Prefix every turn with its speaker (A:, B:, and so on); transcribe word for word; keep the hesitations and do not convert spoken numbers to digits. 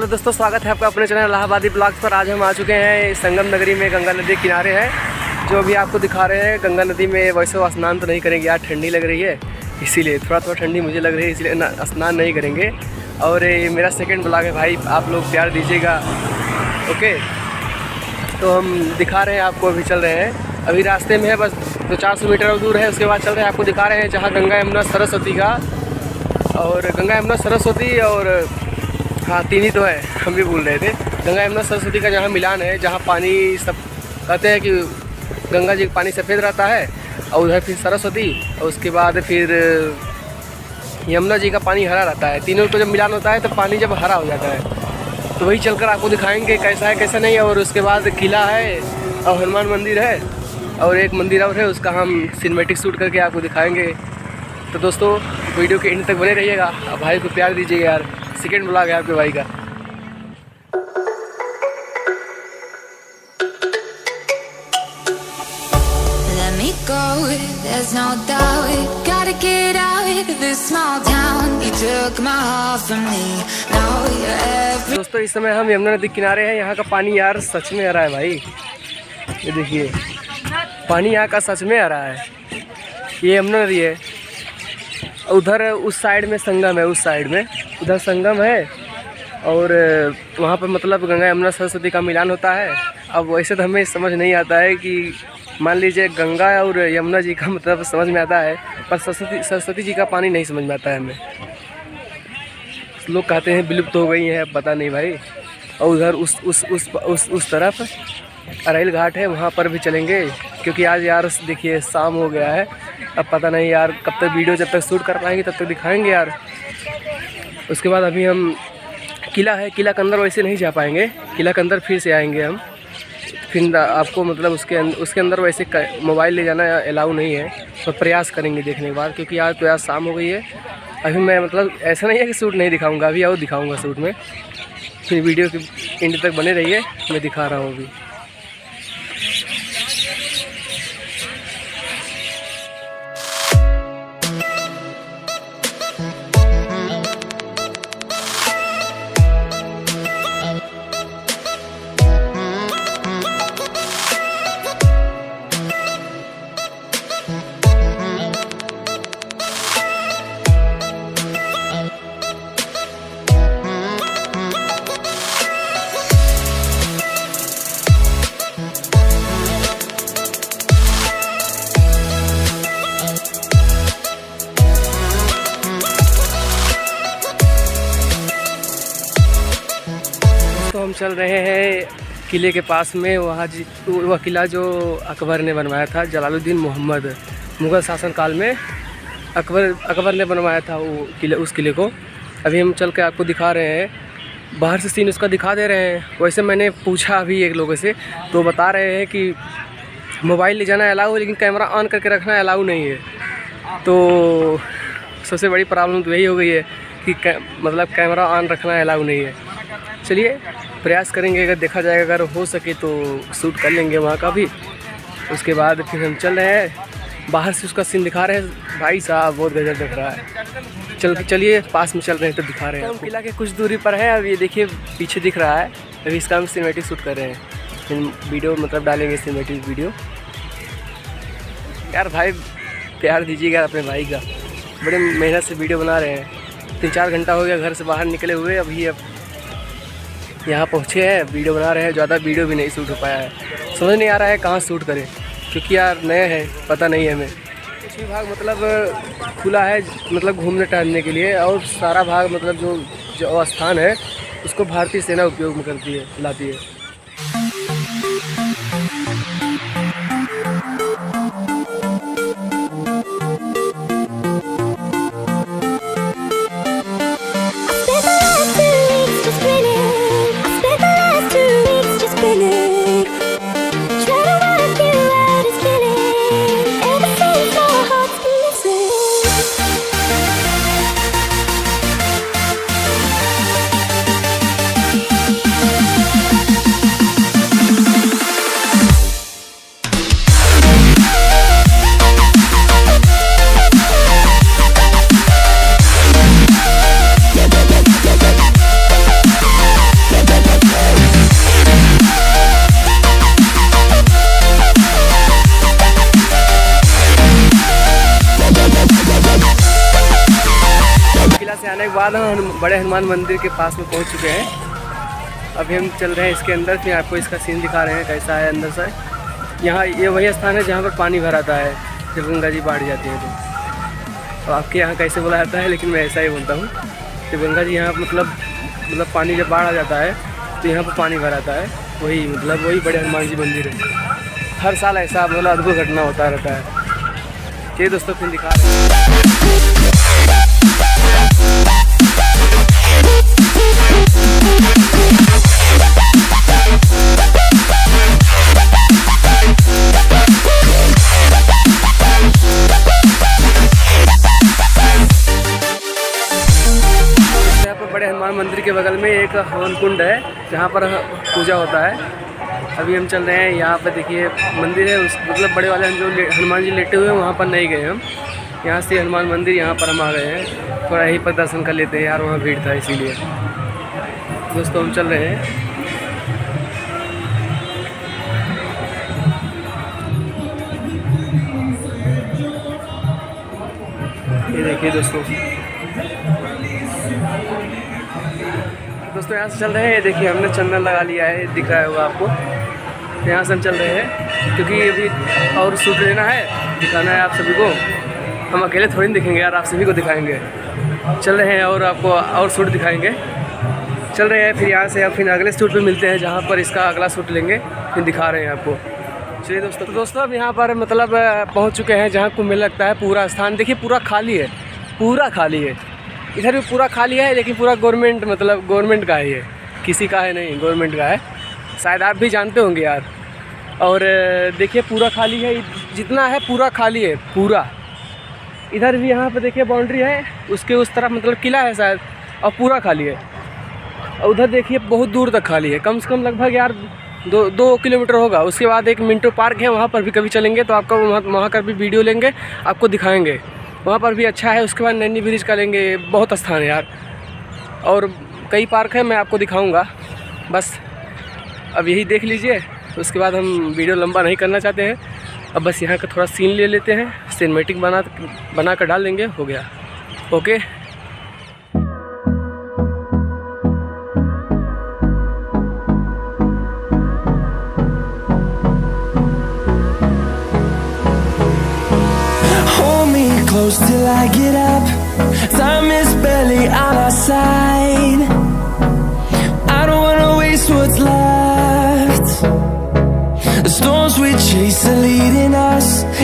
A: Hello दोस्तों, स्वागत है आपका अपने चैनल इलाहाबादी ब्लॉग्स पर। आज हम आ चुके हैं संगम नगरी में, गंगा नदी के किनारे हैं। जो अभी आपको दिखा रहे हैं गंगा नदी में, वैसे स्नान तो नहीं करेंगे यार, ठंडी लग रही है इसीलिए, थोड़ा थोड़ा ठंडी मुझे लग रही है इसलिए स्नान नहीं करेंगे। और ये मेरा सेकंड ब्लॉग है भाई, आप लोग प्यार दीजिएगा। ओके, तो हम दिखा रहे हैं आपको, अभी चल रहे हैं, अभी रास्ते में है, बस दो चार सौ मीटर दूर है, उसके बाद चल रहे हैं। आपको दिखा रहे हैं जहाँ गंगा यमुना सरस्वती का, और गंगा यमुना सरस्वती और हाँ तीन ही तो है, हम भी भूल रहे थे। गंगा यमुना सरस्वती का जहाँ मिलान है, जहाँ पानी सब कहते हैं कि गंगा जी का पानी सफ़ेद रहता है, और उधर फिर सरस्वती, और उसके बाद फिर यमुना जी का पानी हरा रहता है। तीनों को जब मिलान होता है तो पानी जब हरा हो जाता है, तो वही चलकर आपको दिखाएंगे कैसा है कैसा नहीं। और उसके बाद किला है और हनुमान मंदिर है और एक मंदिर और है, उसका हम सिनेमैटिक शूट करके आपको दिखाएंगे। तो दोस्तों वीडियो के एंड तक बने रहिएगा, अब भाई को प्यार दीजिएगा यार। सेकेंड ब्लॉग है आपके भाई का। दोस्तों इस समय हम यमुना नदी किनारे हैं। यहाँ का पानी यार सच में आ रहा है भाई, ये देखिए पानी यहाँ का सच में आ रहा है। ये यमुना नदी है, उधर उस साइड में संगम है, उस साइड में उधर संगम है, और वहाँ पर मतलब गंगा यमुना सरस्वती का मिलान होता है। अब वैसे तो हमें समझ नहीं आता है कि मान लीजिए गंगा और यमुना जी का मतलब समझ में आता है, पर सरस्वती सरस्वती जी का पानी नहीं समझ में आता है हमें। लोग कहते हैं विलुप्त हो गई हैं, पता नहीं भाई। और उधर उस उस उस उस उस तरफ अरैल घाट है, वहाँ पर भी चलेंगे, क्योंकि आज यार देखिए शाम हो गया है। अब पता नहीं यार कब तक वीडियो, जब तक शूट कर पाएंगे तब तक दिखाएंगे यार। उसके बाद अभी हम किला है, किला के अंदर वैसे नहीं जा पाएंगे, किला के अंदर फिर से आएंगे हम। फिर आपको मतलब उसके अंदर उसके अंदर वैसे मोबाइल ले जाना अलाउ नहीं है, तो प्रयास करेंगे देखने के बाद, क्योंकि आज तो यार शाम हो गई है। अभी मैं मतलब ऐसा नहीं है कि शूट नहीं दिखाऊँगा, अभी और दिखाऊँगा शूट में। फिर वीडियो के एंड तक बने रहिए, मैं दिखा रहा हूँ अभी। तो हम चल रहे हैं किले के पास में, वहाँ जी वह किला जो अकबर ने बनवाया था, जलालुद्दीन मोहम्मद, मुग़ल शासन काल में अकबर अकबर ने बनवाया था वो किले, उस किले को। अभी हम चल के आपको दिखा रहे हैं, बाहर से सीन उसका दिखा दे रहे हैं। वैसे मैंने पूछा अभी एक लोगों से, तो बता रहे हैं कि मोबाइल ले जाना अलाउ है, लेकिन कैमरा ऑन करके रखना अलाउ नहीं है। तो सबसे बड़ी प्रॉब्लम तो यही हो गई है कि कै, मतलब कैमरा ऑन रखना अलाउ नहीं है। चलिए प्रयास करेंगे, अगर देखा जाएगा, अगर हो सके तो शूट कर लेंगे वहाँ का भी। उसके बाद फिर हम चल रहे हैं, बाहर से उसका सीन दिखा रहे हैं। भाई साहब बहुत गजब दिख रहा है। चल चलिए पास में चल रहे हैं तो दिखा रहे हैं। हम किला के कुछ दूरी पर है, अब ये देखिए पीछे दिख रहा है। अभी इसका हम सिनेमैटिक शूट कर रहे हैं, फिर वीडियो मतलब डालेंगे सिनेमैटिक वीडियो। यार भाई प्यार दीजिएगा अपने भाई का, बड़े मेहनत से वीडियो बना रहे हैं। तीन चार घंटा हो गया घर से बाहर निकले हुए, अभी अब यहाँ पहुँचे हैं, वीडियो बना रहे हैं। ज़्यादा वीडियो भी नहीं शूट हो पाया है, समझ नहीं आ रहा है कहाँ शूट करें, क्योंकि यार नए हैं, पता नहीं है हमें। कुछ भी भाग मतलब खुला है, मतलब घूमने टहलने के लिए, और सारा भाग मतलब जो जो स्थान है उसको भारतीय सेना उपयोग में करती है, लाती है। बाद हम बड़े हनुमान मंदिर के पास में पहुंच चुके हैं। अभी हम चल रहे हैं इसके अंदर, फिर आपको इसका सीन दिखा रहे हैं कैसा है अंदर से। यहाँ ये वही स्थान है जहाँ पर पानी भराता है जब गंगा जी बाढ़ जाती है तो। तो आपके यहाँ कैसे बोला जाता है, लेकिन मैं ऐसा ही बोलता हूँ कि गंगा जी यहाँ मतलब मतलब पानी जब बाढ़ आ जाता है तो यहाँ पर पानी भराता है, वही मतलब वही बड़े हनुमान जी मंदिर है। हर साल ऐसा मतलब अद्भुत घटना होता रहता है। चलिए दोस्तों फिर दिखा रहे हैं। बड़े हनुमान मंदिर के बगल में एक हवन कुंड है जहाँ पर पूजा होता है। अभी हम चल रहे हैं यहाँ पर, देखिए मंदिर है उस मतलब बड़े वाले जो हनुमान जी लेटे हुए हैं वहाँ पर नहीं गए हम। यहाँ से हनुमान मंदिर यहाँ पर हम आ गए हैं, थोड़ा यहीं पर दर्शन कर लेते हैं यार, वहाँ भीड़ था इसीलिए। दोस्तों हम चल रहे हैं। ये देखिए दोस्तों दोस्तों यहाँ से चल रहे हैं। देखिए हमने चंदन लगा लिया है, दिख रहा होगा आपको। तो यहाँ से हम चल रहे हैं क्योंकि अभी और शूट लेना है, दिखाना है आप सभी को। हम अकेले थोड़ी नहीं दिखेंगे यार, आप सभी को दिखाएंगे। चल रहे हैं और आपको और शूट दिखाएंगे। चल रहे हैं फिर यहाँ से, अब फिर अगले शूट पे मिलते हैं जहाँ पर इसका अगला शूट लेंगे, फिर दिखा रहे हैं आपको। चलिए दोस्तों तो दोस्तों अब यहाँ पर मतलब पहुँच चुके हैं जहाँ कुंभ मेला लगता है। पूरा स्थान देखिए पूरा खाली है, पूरा खाली है। इधर भी पूरा खाली है, लेकिन पूरा गवर्नमेंट मतलब गवर्नमेंट का है, ये किसी का है नहीं, गवर्नमेंट का है। शायद आप भी जानते होंगे यार। और देखिए पूरा खाली है, जितना है पूरा खाली है पूरा। इधर भी यहाँ पे देखिए बाउंड्री है, उसके उस तरफ मतलब किला है शायद, और पूरा खाली है। और उधर देखिए बहुत दूर तक खाली है, कम से कम लगभग यार दो दो किलोमीटर होगा। उसके बाद एक मिंटो पार्क है, वहाँ पर भी कभी चलेंगे तो आपका वहाँ वहाँ का भी वीडियो लेंगे, आपको दिखाएंगे। वहाँ पर भी अच्छा है। उसके बाद नैनी ब्रिज का लेंगे, बहुत स्थान है यार, और कई पार्क है, मैं आपको दिखाऊंगा। बस अब यही देख लीजिए, उसके बाद हम वीडियो लंबा नहीं करना चाहते हैं। अब बस यहाँ का थोड़ा सीन ले लेते हैं, सिनेमैटिक बना बना कर डाल देंगे, हो गया। Okay
B: close till I get up. Time is barely on our side. I don't wanna waste what's left. The storms we chase are leading us.